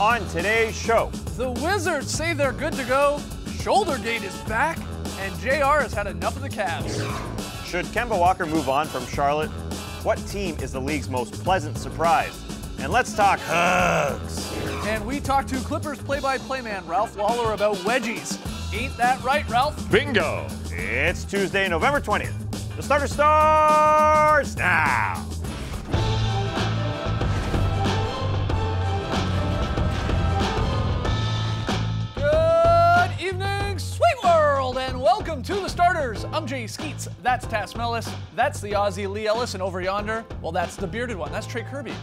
On today's show, the Wizards say they're good to go, Shouldergate is back, and JR has had enough of the Cavs. should Kemba Walker move on from Charlotte? What team is the league's most pleasant surprise? And let's talk hugs. And we talked to Clippers play-by-play man Ralph Lawler about wedgies. Ain't that right, Ralph? Bingo! It's Tuesday, November 20th. The starter starts now. Good evening, sweet world, and welcome to the starters. I'm Jay Skeets. That's Tass Mellis. That's the Aussie Lee Ellis, and over yonder, well, that's the bearded one. That's Trey Kirby.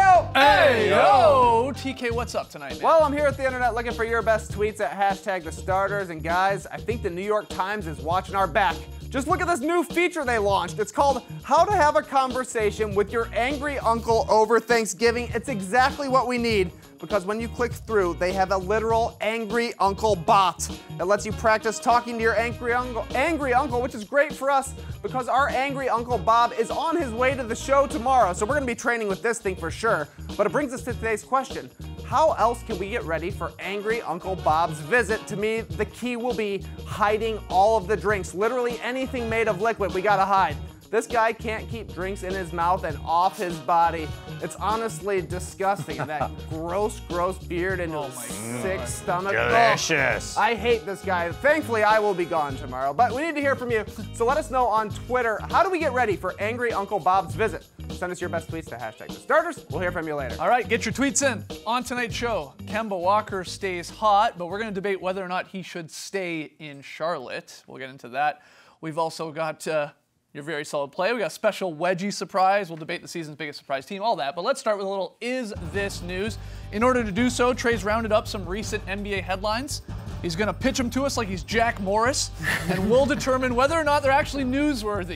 Hey yo! TK, what's up tonight, man? Well, I'm here at the internet looking for your best tweets at hashtag the starters. And guys, I think the New York Times is watching our back. Just look at this new feature they launched. It's called How to Have a Conversation with Your Angry Uncle Over Thanksgiving. It's exactly what we need, because when you click through, they have a literal angry uncle bot. It lets you practice talking to your angry uncle, which is great for us because our angry Uncle Bob is on his way to the show tomorrow. So we're gonna be training with this thing for sure. But it brings us to today's question. How else can we get ready for angry Uncle Bob's visit? To me, the key will be hiding all of the drinks. Literally anything made of liquid, we gotta hide. This guy can't keep drinks in his mouth and off his body. It's honestly disgusting. And that gross beard and his sick stomach. Delicious. Oh, I hate this guy. Thankfully, I will be gone tomorrow. But we need to hear from you. So let us know on Twitter, how do we get ready for angry Uncle Bob's visit? Send us your best tweets to hashtag the starters. We'll hear from you later. All right, get your tweets in. On tonight's show, Kemba Walker stays hot, but we're going to debate whether or not he should stay in Charlotte. We'll get into that. We've also got your very solid play. We got a special wedgie surprise. We'll debate the season's biggest surprise team, all that. But let's start with a little Is This News? In order to do so, Trey's rounded up some recent NBA headlines. He's going to pitch them to us like he's Jack Morris, and we'll determine whether or not they're actually newsworthy.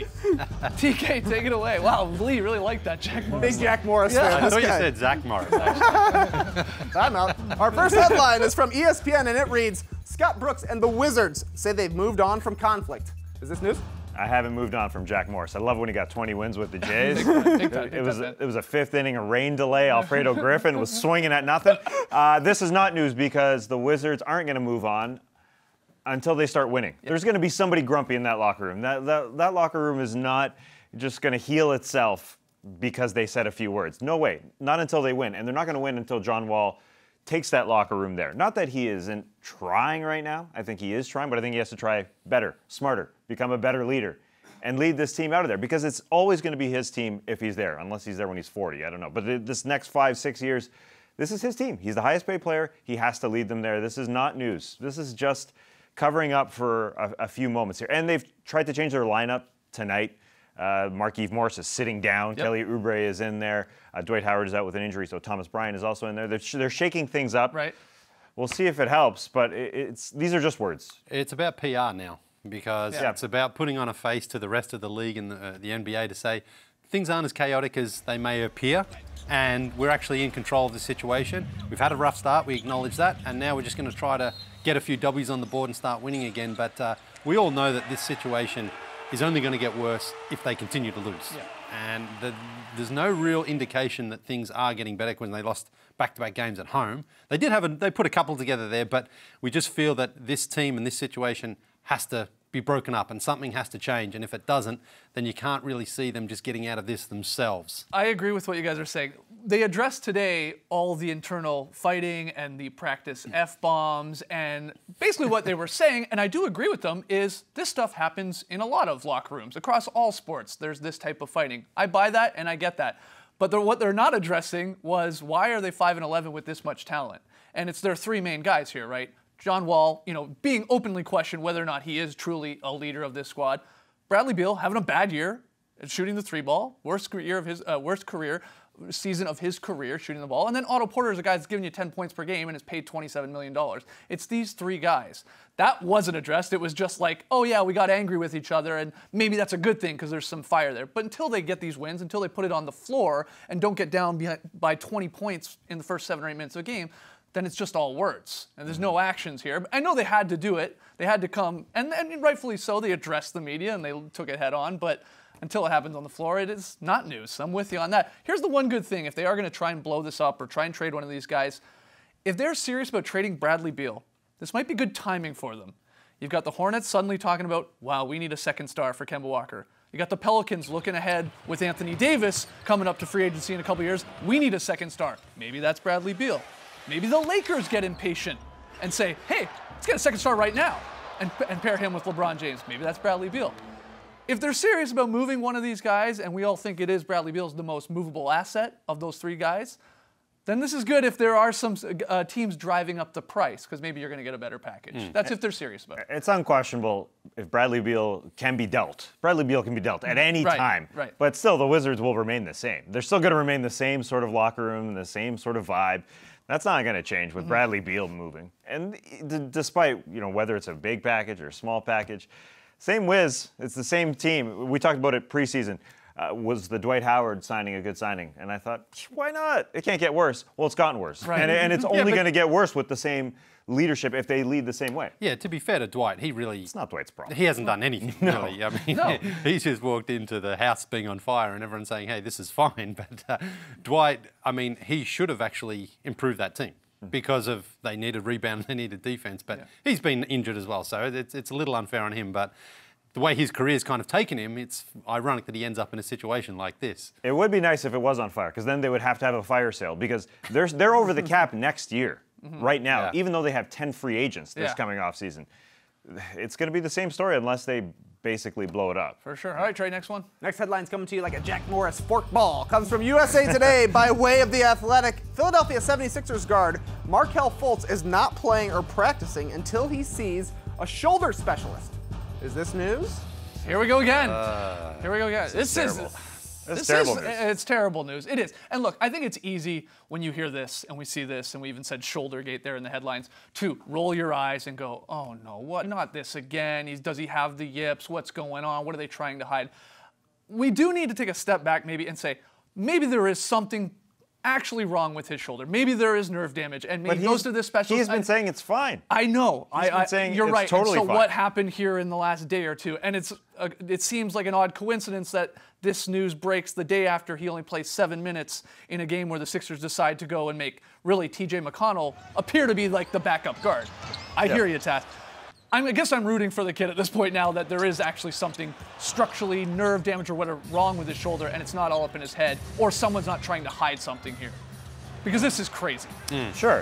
TK, take it away. Wow, Lee really liked that Jack Morris. Big Jack Morris fan. I thought you said Zach Morris, actually. I'm out. Our first headline is from ESPN, and it reads, Scott Brooks and the Wizards say they've moved on from conflict. Is this news? I haven't moved on from Jack Morris. I love when he got 20 wins with the Jays. It was a fifth inning, a rain delay. Alfredo Griffin was swinging at nothing. This is not news because the Wizards aren't going to move on until they start winning. There's going to be somebody grumpy in that locker room. That locker room is not just going to heal itself because they said a few words. No way. Not until they win. And they're not going to win until John Wall takes that locker room there. Not that he isn't trying right now. I think he is trying, but I think he has to try better, smarter, become a better leader, and lead this team out of there, because it's always going to be his team if he's there, unless he's there when he's 40. I don't know. But this next 5-6 years, this is his team. He's the highest paid player. He has to lead them there. This is not news. This is just covering up for a few moments here. And they've tried to change their lineup tonight. Markieff Morris is sitting down. Yep. Kelly Oubre is in there. Dwight Howard is out with an injury, so Thomas Bryant is also in there. They're shaking things up. Right. We'll see if it helps, but these are just words. It's about PR now, because it's about putting on a face to the rest of the league and the NBA to say things aren't as chaotic as they may appear, and we're actually in control of the situation. We've had a rough start, we acknowledge that, and now we're just going to try to get a few W's on the board and start winning again. But we all know that this situation is only going to get worse if they continue to lose. Yeah. And there's no real indication that things are getting better when they lost back-to-back games at home. They they put a couple together there, but we just feel that this team and this situation has to be broken up and something has to change. And if it doesn't, then you can't really see them just getting out of this themselves. I agree with what you guys are saying. They addressed today all the internal fighting and the practice F-bombs, and basically what they were saying, and I do agree with them, is this stuff happens in a lot of locker rooms. Across all sports, there's this type of fighting. I buy that and I get that. But what they're not addressing was, why are they 5-11 with this much talent? And it's their three main guys here, right? John Wall, being openly questioned whether or not he is truly a leader of this squad. Bradley Beal having a bad year at shooting the three ball, worst season of his career shooting the ball. And then Otto Porter is a guy that's giving you 10 points per game and is paid $27 million. It's these three guys. That wasn't addressed. It was just like, oh yeah, we got angry with each other, and maybe that's a good thing because there's some fire there. But until they get these wins, until they put it on the floor and don't get down by 20 points in the first 7 or 8 minutes of a game, then it's just all words, and there's no actions here. I know they had to do it. They had to come, and rightfully so, they addressed the media and they took it head on, but until it happens on the floor, it is not news. I'm with you on that. Here's the one good thing. If they are going to try and blow this up or try and trade one of these guys, if they're serious about trading Bradley Beal, this might be good timing for them. You've got the Hornets suddenly talking about, wow, we need a second star for Kemba Walker. You got the Pelicans looking ahead with Anthony Davis coming up to free agency in a couple years. We need a second star. Maybe that's Bradley Beal. Maybe the Lakers get impatient and say, hey, let's get a second star right now and pair him with LeBron James. Maybe that's Bradley Beal. If they're serious about moving one of these guys, and we all think it is Bradley Beal's the most movable asset of those three guys, then this is good if there are some teams driving up the price, because maybe you're going to get a better package. That's if they're serious about it. It's unquestionable if Bradley Beal can be dealt. Bradley Beal can be dealt at any time. Right. But still, the Wizards will remain the same. They're still going to remain the same sort of locker room, the same sort of vibe. That's not going to change with Bradley Beal moving. And despite, whether it's a big package or a small package, same Wiz, it's the same team. We talked about it preseason. Was the Dwight Howard signing a good signing? And I thought, why not? It can't get worse. Well, it's gotten worse. Right. And it's only going to get worse with the same leadership if they lead the same way. Yeah, to be fair to Dwight, It's not Dwight's problem. He hasn't done anything, really. I mean, he's just walked into the house being on fire and everyone's saying, hey, this is fine. But Dwight, I mean, he should have actually improved that team because of they needed rebound, they needed defense. But he's been injured as well, so it's a little unfair on him. But the way his career's kind of taken him, it's ironic that he ends up in a situation like this. It would be nice if it was on fire, because then they would have to have a fire sale, because they're over the cap next year, right now, even though they have 10 free agents this coming off season. It's going to be the same story unless they basically blow it up. For sure. All right, Trey, next one. Next headline's coming to you like a Jack Morris forkball. Comes from USA Today by way of The Athletic. Philadelphia 76ers guard Markelle Fultz is not playing or practicing until he sees a shoulder specialist. Is this news? Here we go again. Here we go again. It's terrible news. It's terrible news. It is. And look, I think it's easy when you hear this and we see this, and we even said Shouldergate there in the headlines, to roll your eyes and go, oh no, what? Not this again. Does he have the yips? What's going on? What are they trying to hide? We do need to take a step back maybe and say, maybe there is something actually wrong with his shoulder. Maybe there is nerve damage, and maybe he goes to this specialist. He's been saying it's fine. I know. He's been saying you're it's right. Totally and so fine. what happened here in the last day or two? And it seems like an odd coincidence that this news breaks the day after he only plays 7 minutes in a game where the Sixers decide to go and make really T.J. McConnell appear to be like the backup guard. I hear you, Tass. I guess I'm rooting for the kid at this point now that there is actually something structurally, nerve damage or whatever wrong with his shoulder, and it's not all up in his head, or someone's not trying to hide something here. Because this is crazy. Sure.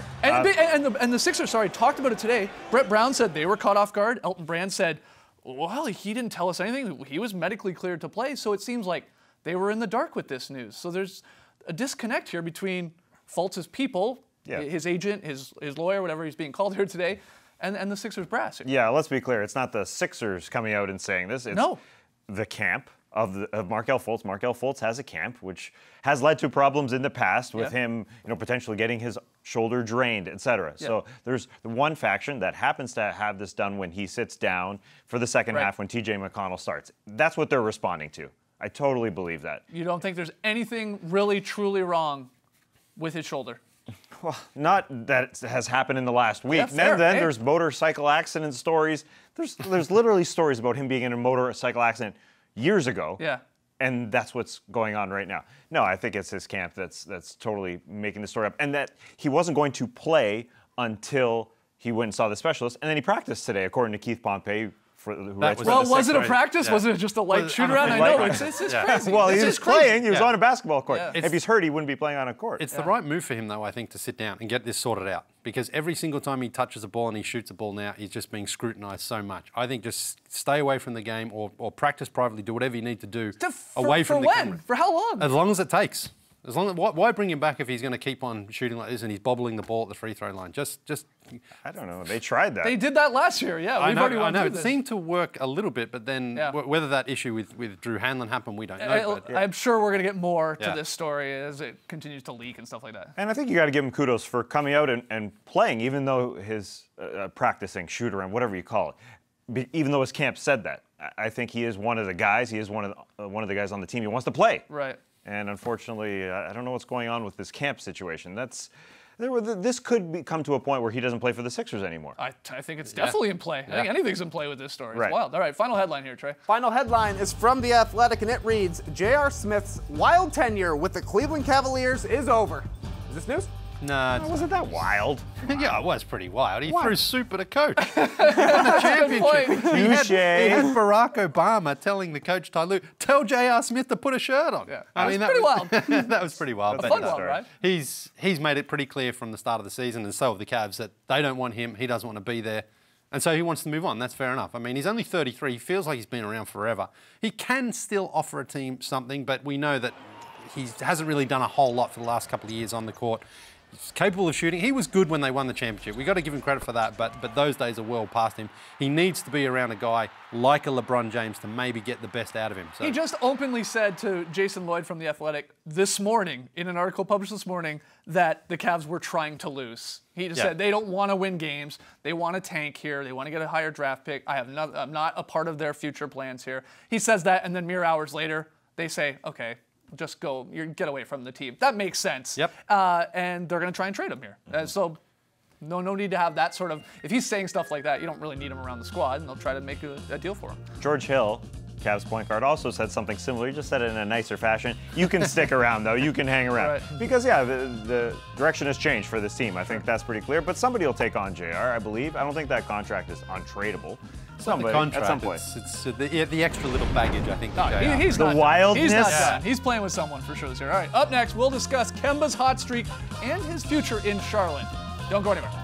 And the Sixers, talked about it today. Brett Brown said they were caught off guard. Elton Brand said, well, he didn't tell us anything. He was medically cleared to play. So it seems like they were in the dark with this news. So there's a disconnect here between Fultz's people, his agent, his lawyer, whatever he's being called here today, and the Sixers brass. Yeah, let's be clear. It's not the Sixers coming out and saying this. It's the camp of Markelle Fultz. Markelle Fultz has a camp, which has led to problems in the past with him, potentially getting his shoulder drained, etc. So there's the one faction that happens to have this done when he sits down for the second half when T.J. McConnell starts. That's what they're responding to. I totally believe that. You don't think there's anything really, truly wrong with his shoulder? Well, not that it has happened in the last week. Yeah, fair, then there's motorcycle accident stories. There's literally stories about him being in a motorcycle accident years ago. Yeah. And that's what's going on right now. No, I think it's his camp that's totally making the story up. And that he wasn't going to play until he went and saw the specialist. And then he practiced today, according to Keith Pompey, who writes for the Well, was it a Sixers. practice? Was it just a light shoot-around? I know, it's crazy. Well, This he is was crazy. playing. He was on a basketball court. Yeah. If he's hurt, he wouldn't be playing on a court. It's the right move for him, though, I think, to sit down and get this sorted out. Because every single time he touches a ball and he shoots a ball now, he's just being scrutinised so much. I think just stay away from the game or practice privately, do whatever you need to do away from the camera. For how long? As long as it takes. Why bring him back if he's going to keep on shooting like this and he's bobbling the ball at the free throw line? Just. I don't know. They tried that. They did that last year. Yeah, I know. It seemed to work a little bit, but then whether that issue with Drew Hanlon happened, we don't know. I'm sure we're going to get more to this story as it continues to leak and stuff like that. And I think you got to give him kudos for coming out and playing, even though his practicing, shoot around, whatever you call it, even though his camp said that. I think he is one of the guys. He is one of the guys on the team. He wants to play. Right. And unfortunately, I don't know what's going on with this camp situation. This could come to a point where he doesn't play for the Sixers anymore. I think it's definitely in play. I think anything's in play with this story. It's wild. All right, final headline here, Trey. Final headline is from The Athletic, and it reads, J.R. Smith's wild tenure with the Cleveland Cavaliers is over. Is this news? No, It wasn't that wild. yeah, it was pretty wild. He What? threw soup at a coach. He won the championship. point. He Touche. had Barack Obama telling the coach, Ty Lue, tell J.R. Smith to put a shirt on. Yeah. I mean, That was pretty wild. That was pretty wild. That's Fun Good one, story. right? He's made it pretty clear from the start of the season, and so have the Cavs, that they don't want him. He doesn't want to be there. And so he wants to move on. That's fair enough. I mean, he's only 33. He feels like he's been around forever. He can still offer a team something, but we know that he hasn't really done a whole lot for the last couple of years on the court. He's capable of shooting. He was good when they won the championship. We've got to give him credit for that, but those days are well past him. He needs to be around a guy like a LeBron James to maybe get the best out of him. So He just openly said to Jason Lloyd from The Athletic this morning, in an article published this morning, that the Cavs were trying to lose. He just said they don't want to win games. They want to tank here. They want to get a higher draft pick. I'm not a part of their future plans here. He says that, and then mere hours later, they say, okay, just go, get away from the team. That makes sense. Yep. And they're going to try and trade him here. So no need to have that sort of, if he's saying stuff like that, you don't really need him around the squad, and they'll try to make a deal for him. George Hill, Cavs point guard, also said something similar. He just said it in a nicer fashion. You can stick around, though. You can hang around. Right. Because, yeah, the direction has changed for this team. I think that's pretty clear. But somebody will take on JR, I believe. I don't think that contract is untradeable. Somebody, the contract, at some point. it's the extra little baggage, I think. No, that JR. he's The not done. wildness. He's not Yeah. done. He's playing with someone for sure this year. All right, up next, we'll discuss Kemba's hot streak and his future in Charlotte. Don't go anywhere.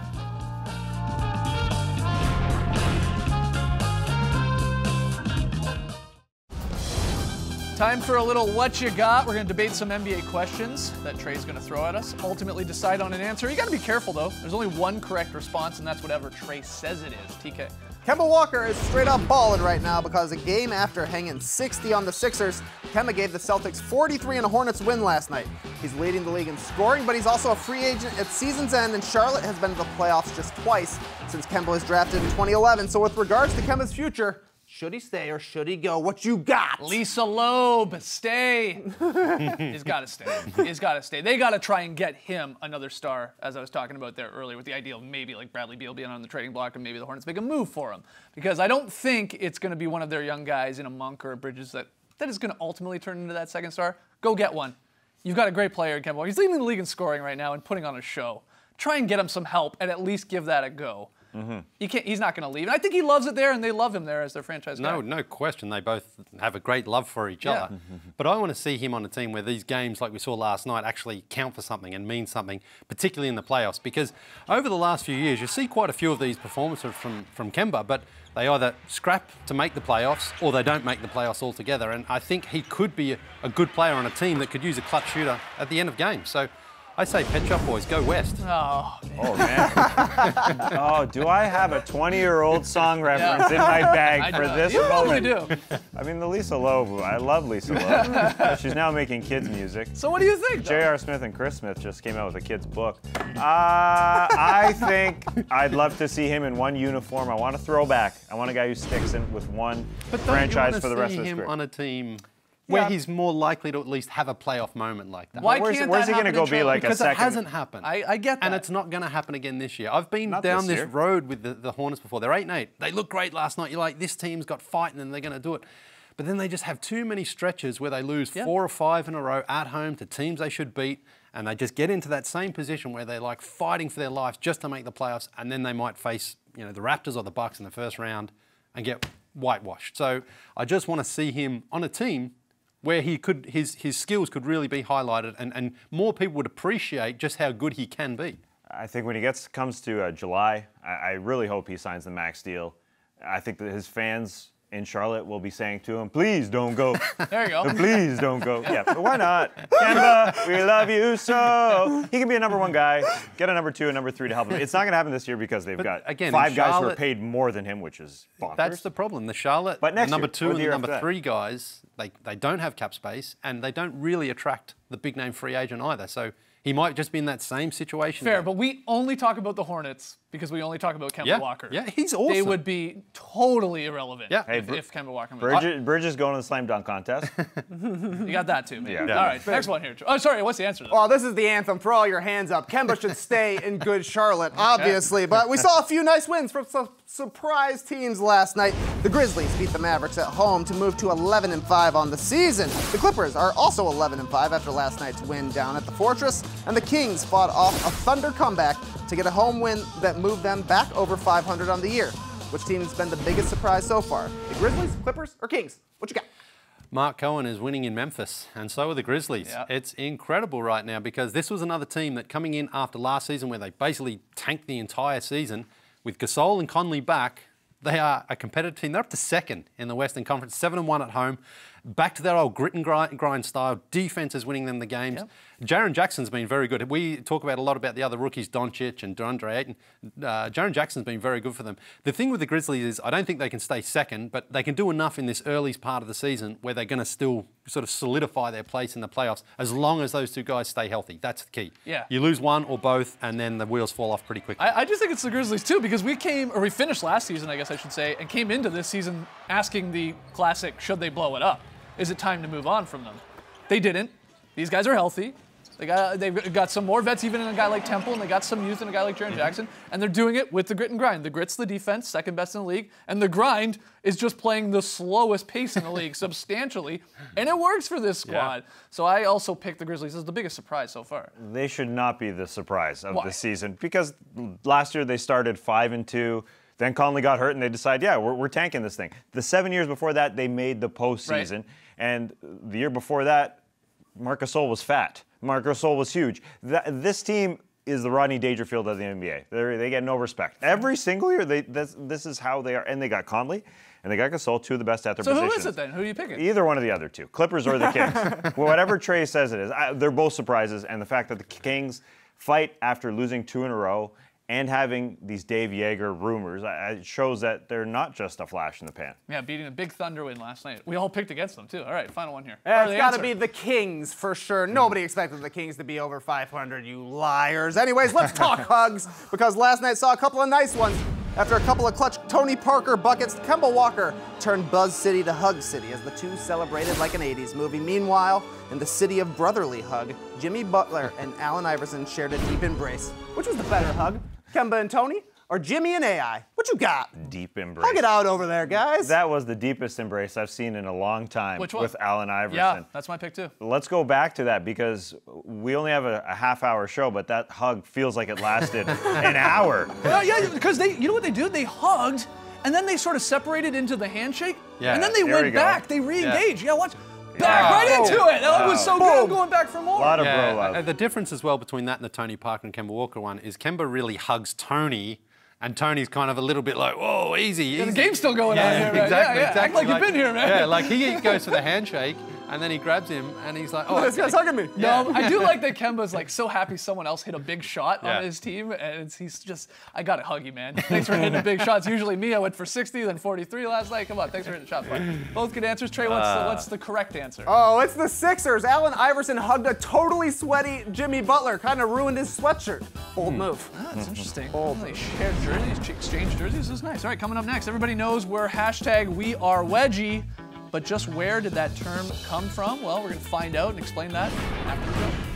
Time for a little what you got. We're going to debate some NBA questions that Trey's going to throw at us. Ultimately decide on an answer. You got to be careful, though. There's only one correct response, and that's whatever Trey says it is. TK. Kemba Walker is straight up balling right now because a game after hanging 60 on the Sixers, Kemba gave the Celtics 43 in a Hornets win last night. He's leading the league in scoring, but he's also a free agent at season's end, and Charlotte has been to the playoffs just twice since Kemba was drafted in 2011. So with regards to Kemba's future, should he stay or should he go? What you got? Lisa Loeb, stay. He's got to stay. He's got to stay. They got to try and get him another star, as I was talking about there earlier, with the idea of maybe like Bradley Beal being on the trading block and maybe the Hornets make a move for him. Because I don't think it's going to be one of their young guys in a Monk or a Bridges that is going to ultimately turn into that second star. Go get one. You've got a great player in Kemba Walker. He's leading the league in scoring right now and putting on a show. Try and get him some help and at least give that a go. He's not going to leave. And I think he loves it there, and they love him there as their franchise guy. No question. They both have a great love for each other. But I want to see him on a team where these games, like we saw last night, actually count for something and mean something, particularly in the playoffs. Because over the last few years, you see quite a few of these performances from Kemba, but they either scrap to make the playoffs or they don't make the playoffs altogether. And I think he could be a good player on a team that could use a clutch shooter at the end of games. So I say Pet Shop Boys, go west. Oh, Oh, man. Oh, do I have a 20-year-old song reference in my bag for this you probably moment? do. I mean, the Lisa Loeb, I love Lisa Loeb. But she's now making kids music. So what do you think, though? J.R. Smith and Chris Smith just came out with a kid's book. I think I'd love to see him in one uniform. I want a throwback. I want a guy who sticks in with one franchise for the rest of his him career. on a team where he's more likely to at least have a playoff moment like that? Why Where's can't he that going to happen go in be Charlotte? like a Because second? it hasn't happened. I get that. And it's not going to happen again this year. I've been Not down this this year. road with the Hornets before. They're 8-8. They look great last night. You're like, this team's got fight and they're going to do it. But then they just have too many stretches where they lose 4 or 5 in a row at home to teams they should beat. And they just get into that same position where they're like fighting for their lives just to make the playoffs. And then they might face, the Raptors or the Bucks in the first round and get whitewashed. So I just want to see him on a team where he could, his skills could really be highlighted and more people would appreciate just how good he can be. I think when he comes to July, I really hope he signs the max deal. I think that his fans in Charlotte will be saying to him, please don't go. There you go. Please don't go. Yeah, but why not? Kemba, we love you so. He can be a number 1 guy, get a number 2, a number 3 to help him. It's not going to happen this year because they've got again, 5 in guys who are Charlotte- paid more than him, which is bonkers. That's the problem. The Charlotte, But the next number year, 2 or and the the year number after that. 3 guys, they don't have cap space and they don't really attract the big name free agent either. So he might just be in that same situation. Fair, but we only talk about the Hornets because we only talk about Kemba Walker. Yeah, he's awesome. They would be totally irrelevant Yeah. if Kemba Walker moved. Bridges going to the slam dunk contest. You got that too, man. Yeah. All right, next one here. Oh, sorry, what's the answer to that? Well, this is the anthem for all your hands up. Kemba should stay in good Charlotte, obviously. But we saw a few nice wins from some surprise teams last night. The Grizzlies beat the Mavericks at home to move to 11-5 on the season. The Clippers are also 11-5 after last night's win down at the Fortress, and the Kings fought off a Thunder comeback to get a home win that moved them back over 500 on the year. Which team's been the biggest surprise so far? The Grizzlies, Clippers, or Kings? What you got? Mark Cohen is winning in Memphis, and so are the Grizzlies. Yeah. It's incredible right now because this was another team that coming in after last season where they basically tanked the entire season, with Gasol and Conley back, they are a competitive team. They're up to second in the Western Conference, 7-1 at home. Back to their old grit and grind style. Defense is winning them the games. Yep. Jaren Jackson's been very good. We talk a lot about the other rookies, Doncic and DeAndre Ayton. Jaren Jackson's been very good for them. The thing with the Grizzlies is I don't think they can stay second, but they can do enough in this early part of the season where they're going to still sort of solidify their place in the playoffs as long as those two guys stay healthy. That's the key. Yeah. You lose one or both, and then the wheels fall off pretty quickly. I just think it's the Grizzlies too, because we finished last season, I guess I should say, and came into this season asking the classic, should they blow it up? Is it time to move on from them? They didn't. These guys are healthy. They've got some more vets even in a guy like Temple, and they got some youth in a guy like Jaren Jackson, and they're doing it with the grit and grind. The grit's the defense, second best in the league, and the grind is just playing the slowest pace in the league substantially, and it works for this squad. Yeah. So I also picked the Grizzlies as the biggest surprise so far. They should not be the surprise of the season because last year they started 5-2. Then Conley got hurt, and they decided, yeah, we're tanking this thing. The 7 years before that, they made the postseason. Right. And the year before that, Marc Gasol was fat. Marc Gasol was huge. This team is the Rodney Dangerfield of the NBA. They get no respect. Every single year, this is how they are. And they got Conley, and they got Gasol, two of the best at their positions. So who is it then? Who are you picking? Either one of the other two, Clippers or the Kings. Whatever Trey says it is. They're both surprises. And the fact that the Kings fight after losing 2 in a row and having these Dave Yeager rumors, it shows that they're not just a flash in the pan. Yeah, beating a big Thunder win last night. We all picked against them, too. All right, final one here. It's got to be the Kings, for sure. Nobody expected the Kings to be over 500, you liars. Anyways, let's talk hugs, because last night saw a couple of nice ones. After a couple of clutch Tony Parker buckets, Kemba Walker turned Buzz City to Hug City as the two celebrated like an 80s movie. Meanwhile, in the city of brotherly hug, Jimmy Butler and Allen Iverson shared a deep embrace. Which was the better hug? Kemba and Tony, or Jimmy and AI? What you got? Deep embrace. Hug it out over there, guys. That was the deepest embrace I've seen in a long time. Which one? With Allen Iverson. Yeah, that's my pick too. Let's go back to that because we only have a half-hour show, but that hug feels like it lasted an hour. Yeah, because you know what they do? They hugged, and then they sort of separated into the handshake, and then they went back. They re-engaged. Yeah, watch. Back right into it. That was so good going back for more. A lot of bro love. The difference as well between that and the Tony Parker and Kemba Walker one is Kemba really hugs Tony, and Tony's kind of a little bit like, whoa, easy. Yeah, the game's still going on here, right? Exactly. Act like you've been here, man. Yeah, like he goes for the handshake, and then he grabs him, and he's like, oh, this guy's hugging me. No, I do like that Kemba's like so happy someone else hit a big shot on his team, and he's just, I gotta hug you, man. Thanks for hitting the big shots. Usually me, I went for 60, then 43 last night. Come on, thanks for hitting the shot. Both good answers. Trey, what's the correct answer? Oh, it's the Sixers. Allen Iverson hugged a totally sweaty Jimmy Butler, kind of ruined his sweatshirt. Bold move. That's interesting. They shared jerseys, exchanged jerseys. This is nice. All right, coming up next, everybody knows we're #WeAreWedgie. But just where did that term come from? Well, we're going to find out and explain that after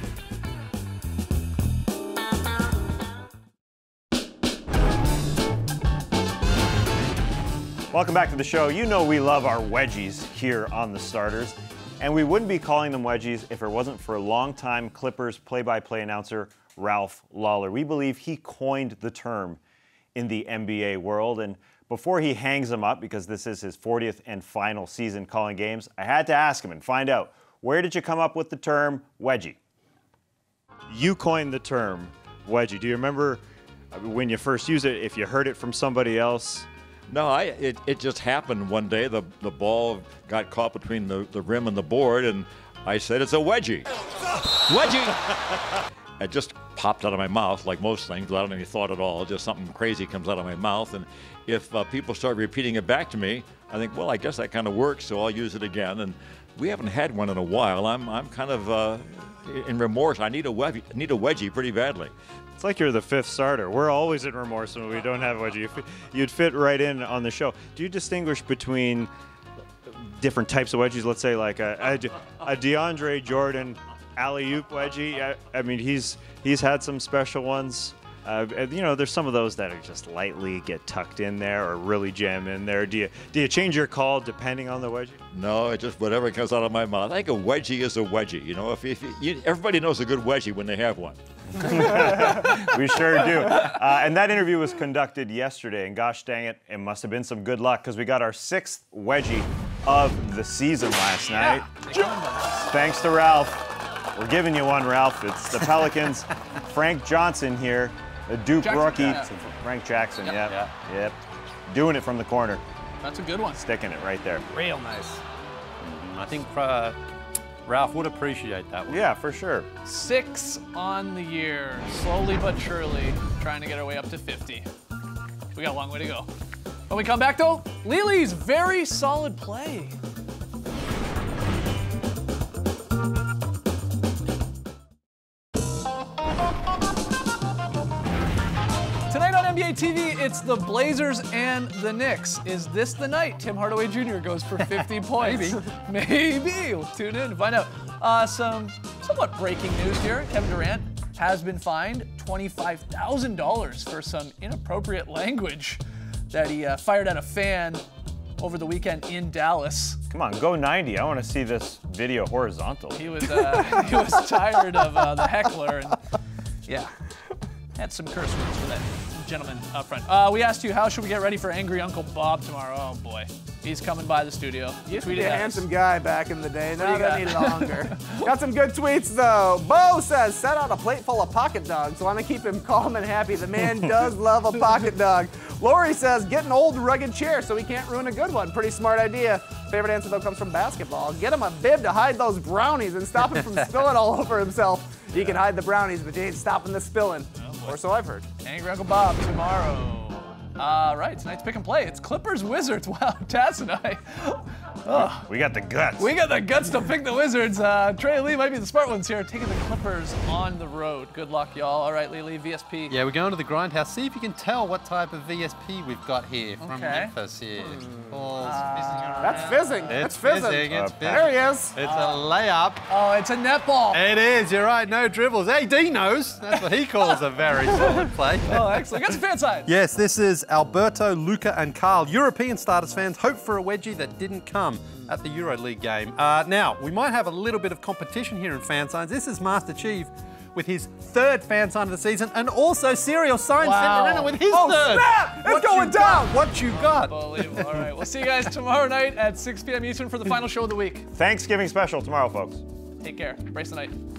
the show. Welcome back to the show. You know we love our wedgies here on The Starters. And we wouldn't be calling them wedgies if it wasn't for longtime Clippers play-by-play announcer Ralph Lawler. We believe he coined the term in the NBA world. And before he hangs them up, because this is his 40th and final season calling games, I had to ask him and find out, where did you come up with the term wedgie? You coined the term wedgie. Do you remember when you first used it, if you heard it from somebody else? No, it just happened one day. The ball got caught between the rim and the board, and I said, it's a wedgie. Wedgie! It just popped out of my mouth, like most things, without any thought at all. Just something crazy comes out of my mouth, and if people start repeating it back to me, I think, well, I guess that kind of works, so I'll use it again. And we haven't had one in a while. I'm kind of in remorse. I need a wedgie pretty badly. It's like you're the fifth starter. We're always in remorse when we don't have a wedgie. You'd fit right in on the show. Do you distinguish between different types of wedgies? Let's say like a DeAndre Jordan alley-oop wedgie. I mean, he's had some special ones. You know, there's some of those that are just lightly get tucked in there or really jam in there. Do you change your call depending on the wedgie? No, it's just whatever comes out of my mouth. I think a wedgie is a wedgie. You know, everybody knows a good wedgie when they have one. We sure do. And that interview was conducted yesterday, and gosh dang it, it must have been some good luck because we got our 6th wedgie of the season last night. Thanks to Ralph. We're giving you one, Ralph. It's the Pelicans. Frank Johnson here, a Duke rookie. Frank Jackson, yep. Doing it from the corner. That's a good one. Sticking it right there. Real nice. I think Ralph would appreciate that one. Yeah, for sure. 6 on the year, slowly but surely, trying to get our way up to 50. We got a long way to go. When we come back though, Lili's very solid play. Tonight on NBA TV, it's the Blazers and the Knicks. Is this the night Tim Hardaway Jr. goes for 50 points? Maybe. We'll tune in to find out. Some somewhat breaking news here. Kevin Durant has been fined $25,000 for some inappropriate language that he fired at a fan over the weekend in Dallas. Come on, go 90. I want to see this video horizontal. He was tired of the heckler and yeah, had some curse words for that gentleman up front. We asked you, how should we get ready for Angry Uncle Bob tomorrow? Oh boy, he's coming by the studio. He used to be a handsome guy back in the day. Now you're gonna need it longer. Got some good tweets though. Bo says, set out a plate full of pocket dogs. Want to keep him calm and happy. The man does love a pocket dog. Lori says, get an old rugged chair so he can't ruin a good one. Pretty smart idea. Favorite answer though comes from basketball. Get him a bib to hide those brownies and stop him from spilling all over himself. He can hide the brownies, but he ain't stopping the spilling. Or so I've heard. Angry Uncle Bob tomorrow. Right, tonight's pick and play. It's Clippers Wizards. Wow, Taz and I. We got the guts. We got the guts to pick the Wizards. Trey and Lee might be the smart ones here, taking the Clippers on the road. Good luck, y'all. All right, Lee, VSP. Yeah, we're going to the Grindhouse. See if you can tell what type of VSP we've got here from Memphis here. That's fizzing. It's fizzing. It's fizzing. There he is. It's a layup. Oh, it's a netball. It is. You're right. No dribbles. Hey, D knows. That's what he calls a very solid play. Oh, excellent. Got some fan signs. Yes, this is Alberto, Luca, and Carl. European Starters fans hope for a wedgie that didn't come at the EuroLeague game. Now, we might have a little bit of competition here in fan signs. This is Master Chief with his 3rd fan sign of the season, and also Serial Sign Cinderella with his 3rd. Snap! It's going down. What you got? Unbelievable. All right, we'll see you guys tomorrow night at 6 p.m. Eastern for the final show of the week. Thanksgiving special tomorrow, folks. Take care. Brace the night.